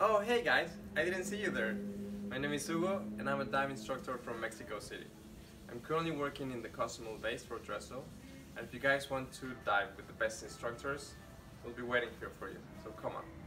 Oh, hey guys, I didn't see you there. My name is Hugo and I'm a dive instructor from Mexico City. I'm currently working in the Cozumel base for Dressel, and if you guys want to dive with the best instructors, we'll be waiting here for you, so come on.